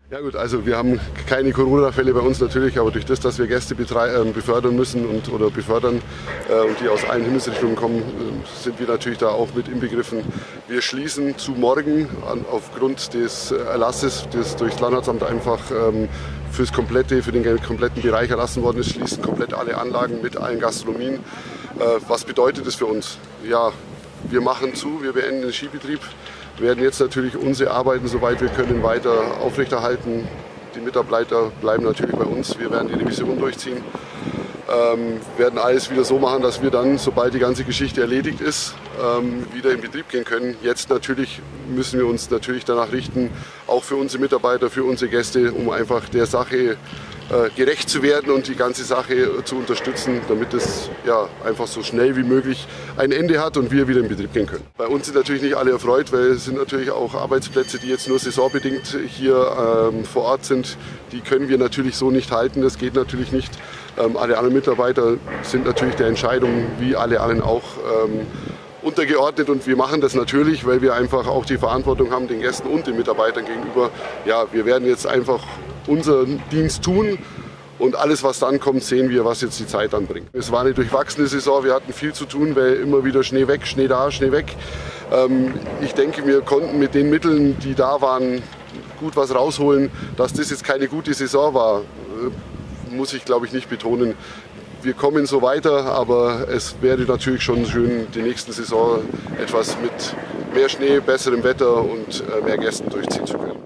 Ja gut, also wir haben keine Corona-Fälle bei uns natürlich, aber durch das, dass wir Gäste befördern müssen oder befördern und die aus allen Himmelsrichtungen kommen, sind wir natürlich da auch mit inbegriffen. Wir schließen zu morgen aufgrund des Erlasses, das durchs Landratsamt einfach für den kompletten Bereich erlassen worden ist, schließen komplett alle Anlagen mit allen Gastronomien. Was bedeutet das für uns? Ja, wir machen zu, wir beenden den Skibetrieb. Wir werden jetzt natürlich unsere Arbeiten, soweit wir können, weiter aufrechterhalten. Die Mitarbeiter bleiben natürlich bei uns. Wir werden die Revision durchziehen. Werden alles wieder so machen, dass wir dann, sobald die ganze Geschichte erledigt ist, wieder in Betrieb gehen können. Jetzt natürlich müssen wir uns natürlich danach richten, auch für unsere Mitarbeiter, für unsere Gäste, um einfach der Sache gerecht zu werden und die ganze Sache zu unterstützen, damit es ja, einfach so schnell wie möglich ein Ende hat und wir wieder in Betrieb gehen können. Bei uns sind natürlich nicht alle erfreut, weil es sind natürlich auch Arbeitsplätze, die jetzt nur saisonbedingt hier vor Ort sind. Die können wir natürlich so nicht halten, das geht natürlich nicht. Alle anderen Mitarbeiter sind natürlich der Entscheidung, wie alle anderen auch, untergeordnet, und wir machen das natürlich, weil wir einfach auch die Verantwortung haben den Gästen und den Mitarbeitern gegenüber. Ja, wir werden jetzt einfach unseren Dienst tun und alles, was dann kommt, sehen wir, was jetzt die Zeit anbringt. Es war eine durchwachsene Saison, wir hatten viel zu tun, weil immer wieder Schnee weg, Schnee da, Schnee weg. Ich denke, wir konnten mit den Mitteln, die da waren, gut was rausholen. Dass das jetzt keine gute Saison war, muss ich, glaube ich, nicht betonen. Wir kommen so weiter, aber es wäre natürlich schon schön, die nächste Saison etwas mit mehr Schnee, besserem Wetter und mehr Gästen durchziehen zu können.